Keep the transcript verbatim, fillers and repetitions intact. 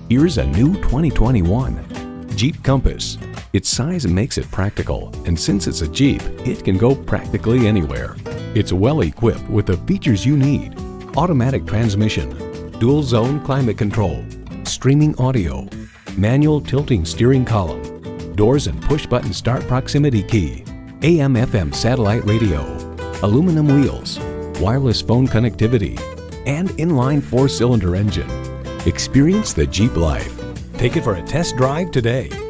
Here's a new twenty twenty-one Jeep Compass. Its size makes it practical, and since it's a Jeep, it can go practically anywhere. It's well equipped with the features you need: automatic transmission, dual zone climate control, streaming audio, manual tilting steering column, doors and push button start proximity key, A M F M satellite radio, aluminum wheels, wireless phone connectivity, and inline four-cylinder engine. Experience the Jeep life. Take it for a test drive today.